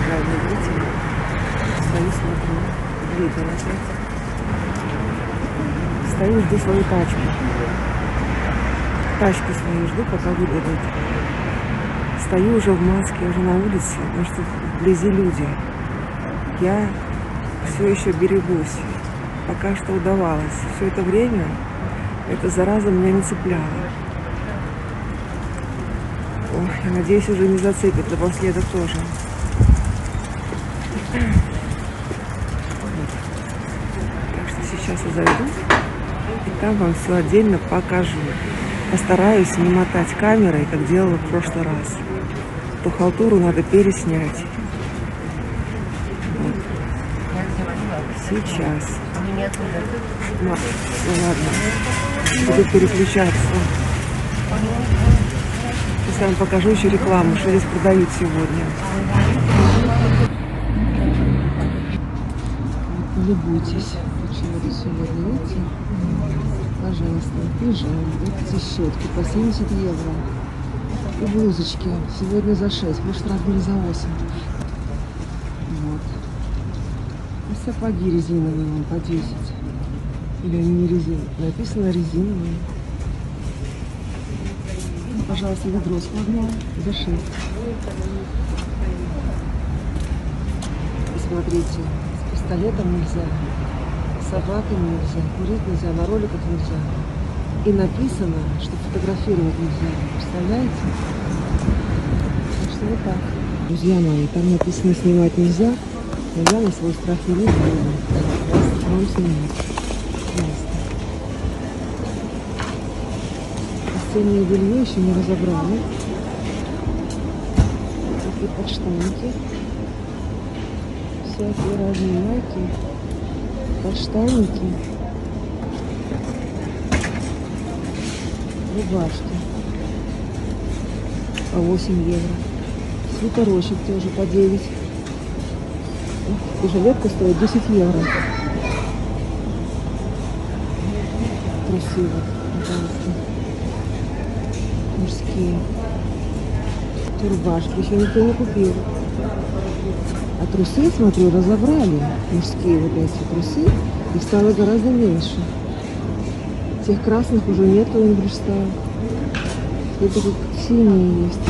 неправильно видите. Стою, смотрю. Ветер опять. Стою, жду свою тачку. Тачку свою жду, пока выдадут. Стою уже в маске, уже на улице, потому что вблизи люди. Я все еще берегусь. Пока что удавалось. Все это время эта зараза меня не цепляла. Ой, я надеюсь, уже не зацепит напоследок тоже. Так что сейчас я зайду и там вам все отдельно покажу. Постараюсь не мотать камерой, как делала в прошлый раз. Ту халтуру надо переснять. Вот. Сейчас. Ну ладно. Буду переключаться. Сейчас я вам покажу еще рекламу, что здесь продают сегодня. Полюбуйтесь, почему сегодня, видите? Пожалуйста, пижамы, вот эти щетки по 70 евро. И блузочки сегодня за 6, в прошлый раз были за 8. Вот. И сапоги резиновые вон по 10. Или они не резиновые? Написано резиновые. Пожалуйста, ведро складное за 6. И смотрите, с пистолетом нельзя, с собаками нельзя, курить нельзя, на роликах нельзя. И написано, что фотографировать нельзя. Представляете? Так что вот так. Друзья мои, там написано снимать нельзя, но я на свой страх и риск буду вам снимать. Пожалуйста. Постельное белье еще не разобрали. Такие подштанники. Всякие разные майки. Подштанники. Рубашки по 8 евро. Свитерочек тоже по 9. И жилетка стоит 10 евро. Красиво, пожалуйста. Мужские. И рубашки еще никто не купил. А трусы, смотрю, разобрали. Мужские вот эти трусы. Их стало гораздо меньше. Тех красных уже нету, English Style. Это как синие есть.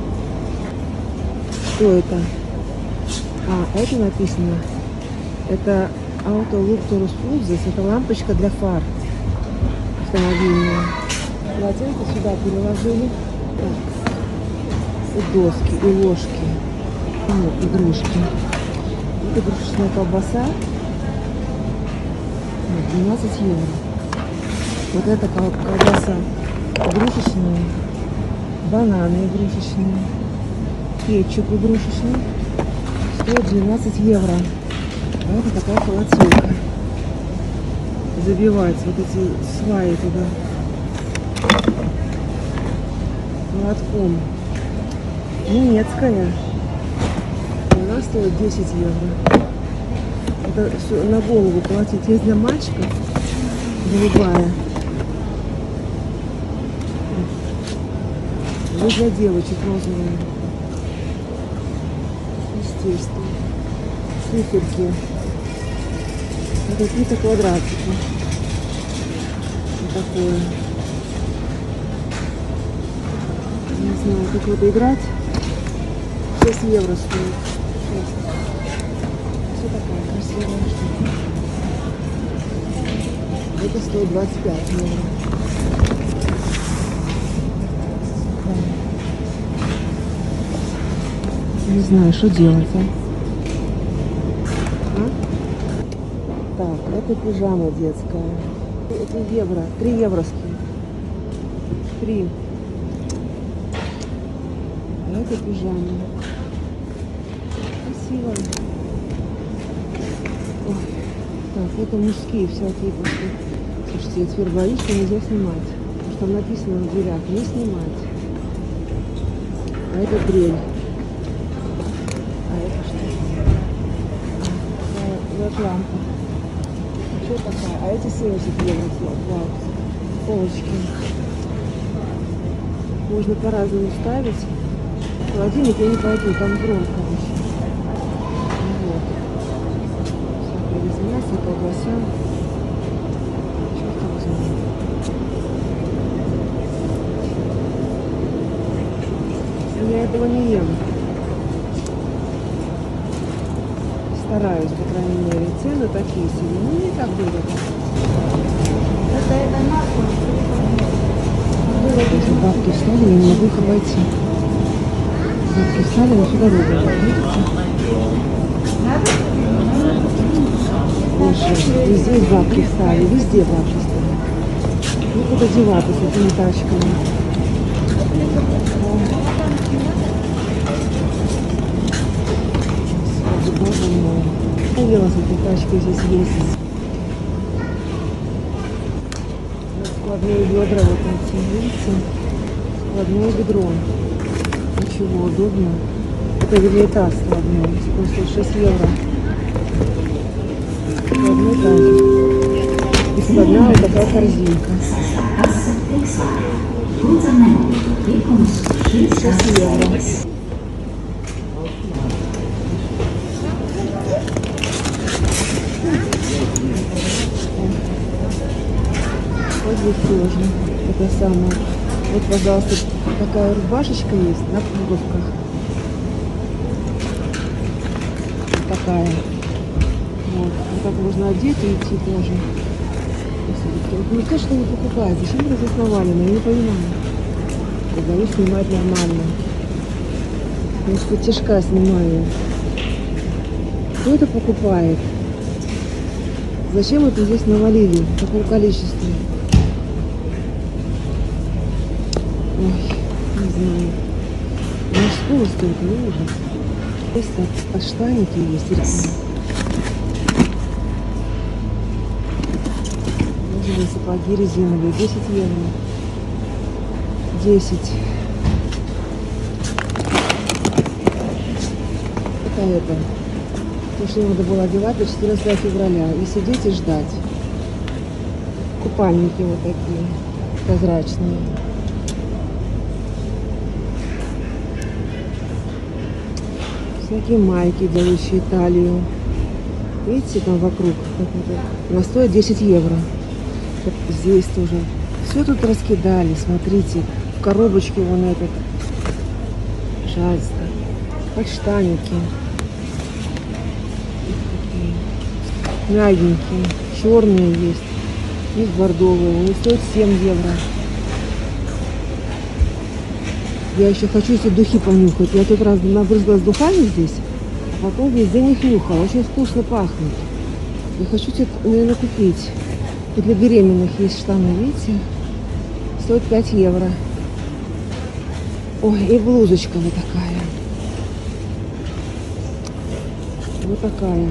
Что это? А, это написано. Это Auto Look Taurus Plus. Это лампочка для фар автомобильная. Полотенце сюда переложили. Так. И доски, и ложки. Вот, игрушки. Вот игрушечная колбаса. Вот, 12 евро. Вот эта колбаса игрушечная, бананы игрушечные, кетчуп игрушечный, стоит 12 евро. А это такая полотенка. Забивать вот эти сваи туда молотком. Немецкая. Она стоит 10 евро. Это все на голову платить. Есть для мальчиков голубая. Вот для девочек розовые. Естественно. Циферки. Вот какие-то квадратики. Вот такое. Не знаю, как в это играть. 6 евро стоит. 6. Все такая красивая штука. Это стоит 25 евро. Не знаю, что делать, а? Так, это пижама детская. Это евро. 3 евровские. 3. А это пижама. Красиво. Ой. Так, это мужские всякие пошли. Слушайте, я теперь боюсь, что нельзя снимать. Потому что там написано на дверях: не снимать. А это дрель. Вот лампа. Что такая? А эти 70 евро. Вау. Полочки. Можно по-разному ставить. В холодильник я не пойду, там громко очень. мясо, колбаса. Черт его знает. Я этого не ем. Стараюсь, по крайней мере. Цены такие себе. Ну, не так дорого. Это масло. Эти бабки встали, я не могу их обойти. Бабки встали на всю дорогу. Видите? Слушай, и здесь бабки встали, везде бабки встали. Некуда деваться с этими тачками. Господи, боже мой. Поела с этой тачкой здесь ездить. Складные ведра вот эти, видите? Складное ведро. Ничего, удобно. Это вернее таз складной. Стоит 6 евро. Складной тазик. И складная вот такая корзинка. 6 евро. Вот здесь тоже это самое. Вот, пожалуйста, такая рубашечка есть на пуговках. Вот такая. Вот. Вот так можно одеть и идти тоже. Вот никто что не покупает. Зачем это здесь навалено? Я не понимаю. Я боюсь снимать нормально. Я из-под тяжка снимаю. Кто это покупает? Зачем это здесь навалили в таком количестве? Ой, не знаю. Мужского столько, не ужас. Здесь подштанники есть. Розовые сапоги резиновые. 10 евро. 10. Это. То, что надо было одевать до 14 февраля. И сидеть и ждать. Купальники вот такие. Прозрачные. Всякие майки, делающие талию. Видите, там вокруг. Она стоит 10 евро. Вот здесь тоже. Все тут раскидали, смотрите. В коробочке вон этот. Пожалуйста. Подштанники. Мягенькие. Черные есть. Есть бордовые. Они стоят 7 евро. Я еще хочу эти духи понюхать. Я тут раз набрызгалась духами здесь, а потом весь день их нюхала. Очень вкусно пахнет. Я хочу тебе, наверное, купить. И для беременных есть штаны, видите? Стоит 5 евро. Ой, и блузочка вот такая. Вот такая.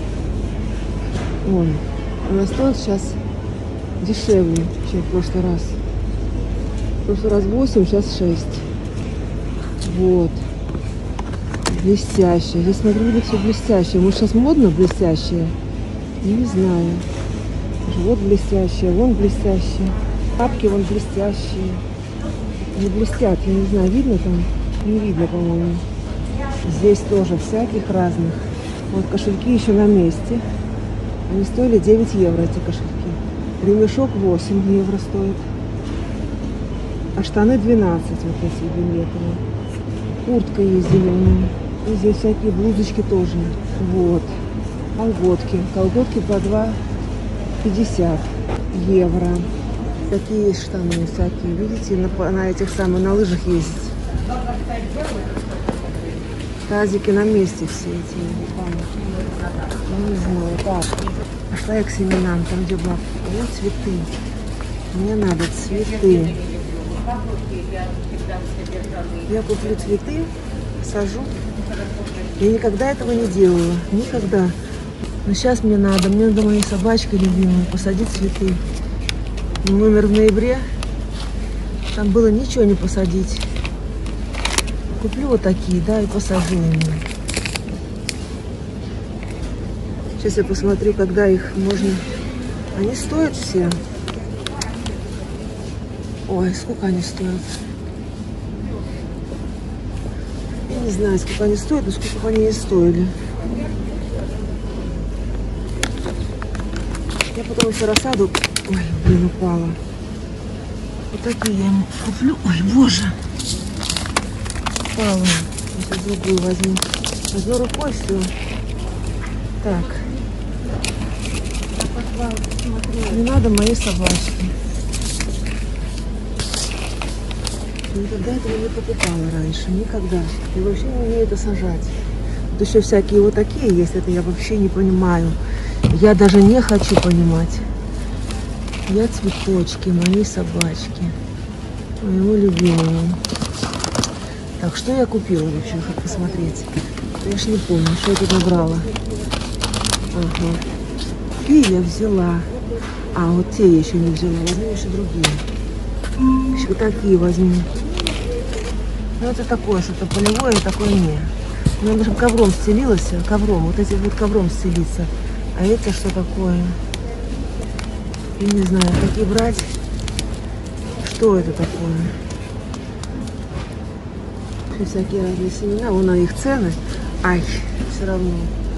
Ой, она стоит сейчас дешевле, чем в прошлый раз. В прошлый раз 8, сейчас 6. Вот. Блестящая. Я смотрю, будет все блестящее. Может, сейчас модно блестящее? Я не знаю. Вот блестящая, вон блестящая. Папки вон блестящие. Не блестят, я не знаю, видно там? Не видно, по-моему. Здесь тоже всяких разных. Вот кошельки еще на месте. Они стоили 9 евро, эти кошельки. Ремешок 8 евро стоит. А штаны 12, вот эти двуметровые. Куртка есть зеленая. И здесь всякие блузочки тоже. Вот. Колготки. Колготки по 2,50 евро. Такие есть штаны всякие. Видите, на этих самых, на лыжах ездить. Тазики на месте все эти. Ну, не знаю. Так. Пошла я к семенам, там где бабка. Вот цветы. Мне надо цветы. Я куплю цветы, сажу. Я никогда этого не делала. Никогда. Но сейчас мне надо моей собачкой любимой посадить цветы. Мы умер в ноябре. Там было ничего не посадить. Куплю вот такие, да, и посажу ими. Сейчас я посмотрю, когда их можно... Они стоят все. Ой, сколько они стоят? Я не знаю, сколько они стоят, но сколько бы они не стоили. Я потом еще рассаду... Ой, блин, упала. Вот такие я ему куплю. Ой, боже. Упала. Сейчас другую возьму. Возьму рукой все. Так. Не надо моей собачки. Никогда этого не покупала раньше. Никогда. И вообще не умею это сажать. Вот еще всякие вот такие есть. Это я вообще не понимаю. Я даже не хочу понимать. Я цветочки, моей собачки. Моему любимому. Так, что я купила вообще? Как посмотреть? Я ж не помню, что я тут набрала. Ага. И я взяла. А, вот те я еще не взяла. Возьму еще другие. Еще такие возьму. Ну, это такое, что-то полевое, такое не. Надо, чтобы ковром стелилось. Ковром. Вот эти будут ковром стелиться. А это что такое? Я не знаю, какие брать. Что это такое? Всякие разные семена. Вон их цены. Ай, все равно.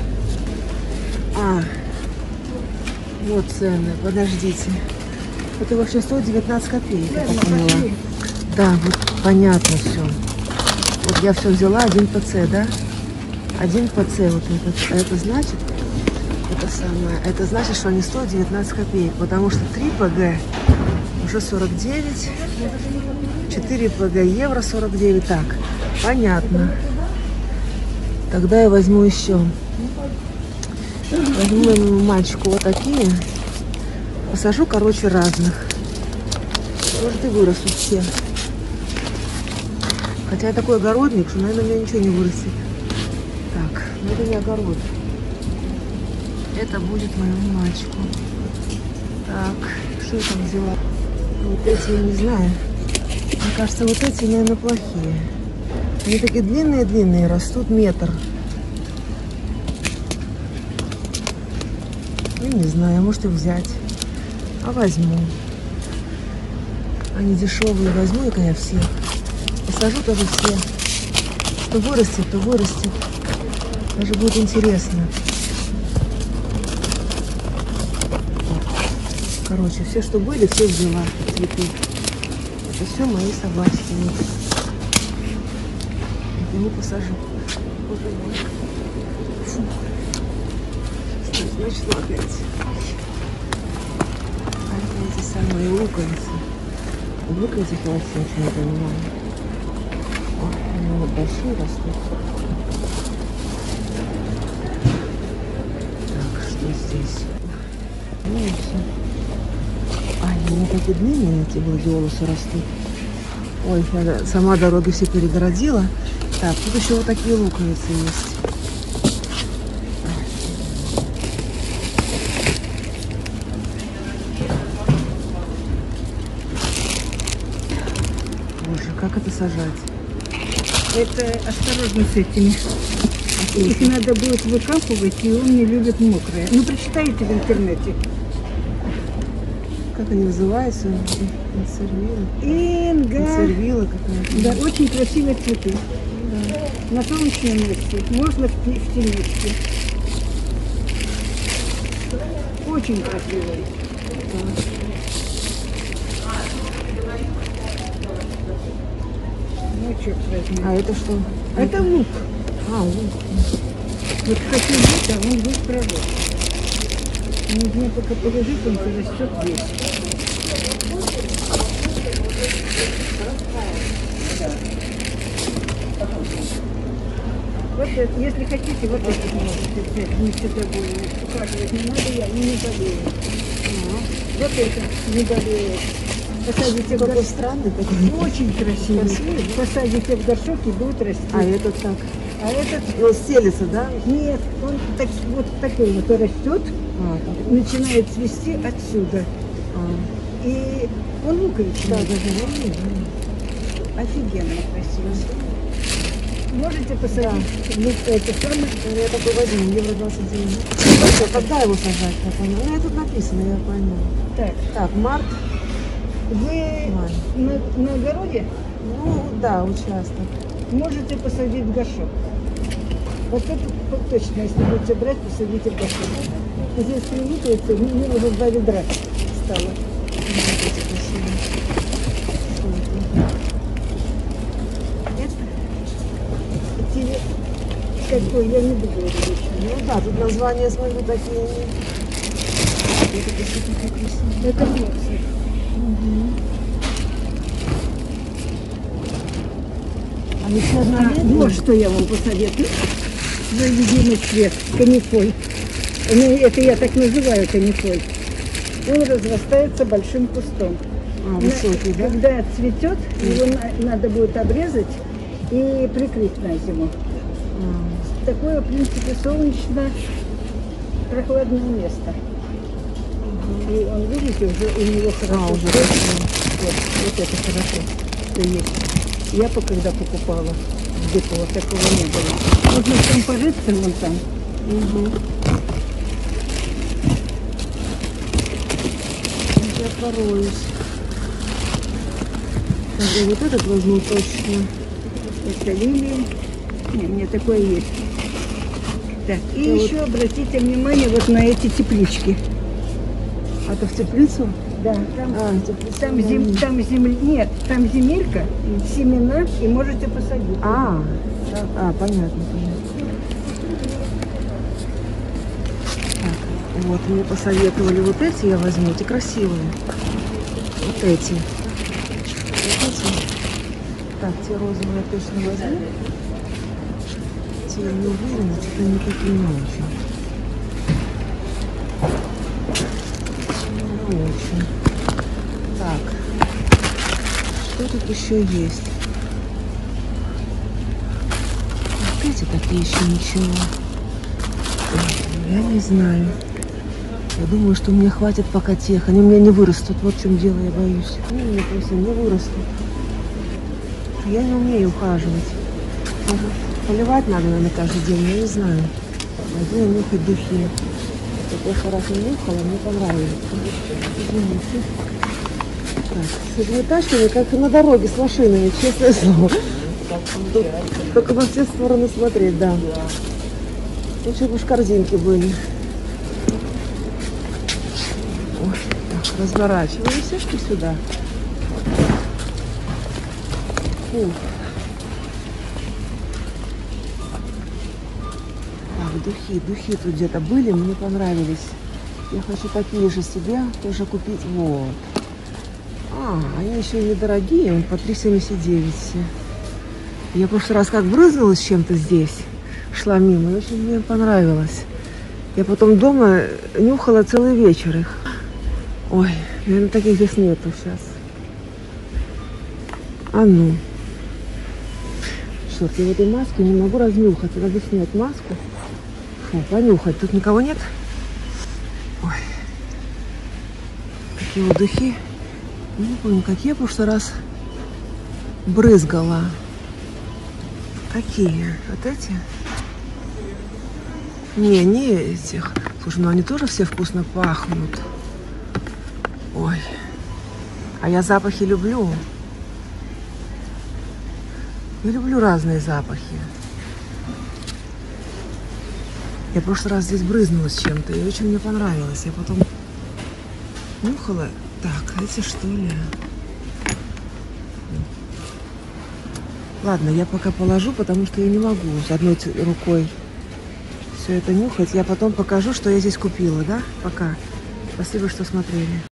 А, вот цены. Подождите. Это вообще стоит 19 копеек, я так поняла. Да, вот понятно все. Вот я все взяла 1 ПЦ, да? 1 ПЦ вот этот. А это значит, это самое, это значит, что они стоят 19 копеек, потому что 3 ПГ уже 49, 4 ПГ евро 49. Так, понятно. Тогда я возьму еще. Возьму моему мальчику вот такие. Посажу, короче, разных. Может, и вырастут все. Хотя я такой огородник, что, наверное, у меня ничего не вырастет. Так, ну это не огород. Это будет моему мальчику. Так, что я там взяла? Вот эти я не знаю. Мне кажется, вот эти, наверное, плохие. Они такие длинные-длинные, растут метр. Я не знаю, может и взять. А возьму. Они дешевые, возьму-ка я все. Посажу тоже все. Что вырастет, то вырастет. Даже будет интересно. Короче, все, что были, все взяла. Цветы. Это все мои собачки. Я ему посажу. Вот он. Фу. Значит, опять. А это эти самые луковицы. Луковицы холодцы, я не понимаю. Они вот большие растут. Так, что здесь? Ну и все. Они такие длинные, эти гладиолусы растут. Ой, я сама дороги все перегородила. Так, тут еще вот такие луковицы есть. Боже, как это сажать? Это осторожно с этими. Их надо будет выкапывать, и он не любит мокрое. Ну, прочитайте в интернете. Как они называются? Консервила. Инга. Консервила какая-то. Да, очень красивые цветы. Да. На солнечном месте. Можно в тенечке. Очень красивые. Да. Ну, черт возьми. А это что? Это лук. А, лук. Вот хочу взять, а он будет пророс. Нужно только положить, он растет весь. Вот это, если хотите, вот эти можете взять. Вместе с тобой. Ухаживать не надо, я не болею. Вот это не болеет. Посадите в горшок. Странный такой. Очень красивый. Красивый, да? Посадите в горшок и будет расти. А этот так? А этот Он стелится, да? нет, он так, вот такой вот растет, А, так. начинает цвести отсюда. А. И он луковичный. Да, даже не Офигенно красиво. Можете посадить лук, это самое. Я такой возьму, евро 29. Когда его сажать, я поняла? Ну, тут написано, я пойму. Так, Так, март, вы май. на огороде Ну, да, участок. можете посадить в горшок. Вот это вот точно, если будете брать, посадите в бассейн. Здесь привыкается, мне уже 2 ведра стало. Какой, я не буду говорить. Ну да, тут названия, смотрю, такие. Это моксик. А еще одна Вот что я вам посоветую. Мой любимый цвет, канифоль. Ну, это я так называю канифоль. Он разрастается большим кустом. высокий, да? Когда цветет, его надо будет обрезать и прикрыть на зиму. Такое, в принципе, солнечно прохладное место. И он, видите, уже у него хорошо. уже вот это хорошо, что есть. Я когда покупала в депо, такого не было. Можно там порыться вон там. Я пороюсь. Так, я вот этот возьму точно. Это лилии. Не, мне такое есть. Так, и еще обратите внимание вот на эти теплички. А это в теплицу? Да, там, теплица. там земля, нет, там земелька, семена, и можете посадить. Понятно. Так, вот мне посоветовали вот эти, я возьму, эти красивые. Вот эти. Так, те розовые я точно возьму. Те я не уверена, что они такие не очень. Не очень. Так, что тут еще есть? Вот эти такие еще ничего. Я не знаю. Я думаю, что мне хватит пока тех. Они у меня не вырастут. Вот в чем дело, я боюсь. Они у меня просто не вырастут. Я не умею ухаживать. Поливать надо, наверное, каждый день, я не знаю. Пойду нюхать духи. Я прошлый раз не нюхала, мне понравилось. Извините. Так, с этажками, как на дороге с машинами, честное слово. Тут только во все стороны смотреть, да. Лучше бы уж корзинки были. Ой, так, разворачиваемся сюда. Фу. Так, духи тут где-то были, мне понравились. Я хочу такие же себе тоже купить. Вот. Они еще и недорогие, он по 3,79 все. Я в прошлый раз как брызнулась чем-то здесь, шла мимо, и очень мне понравилось. Я потом дома нюхала целый вечер их. Ой, наверное, таких здесь нету сейчас. А ну. Черт, я в этой маске не могу разнюхать. Надо снять маску. Фу, понюхать. Тут никого нет? Ой. Такие вот духи. Не помню, какие я в прошлый раз брызгала. Какие? Вот эти? Не этих. Слушай, ну они тоже все вкусно пахнут. Ой. А я запахи люблю. Я люблю разные запахи. Я в прошлый раз здесь брызнулась чем-то, и очень мне понравилось. Я потом нюхала. Так, эти что ли? Ладно, я пока положу, потому что я не могу с одной рукой все это нюхать. Я потом покажу, что я здесь купила, да? Пока. Спасибо, что смотрели.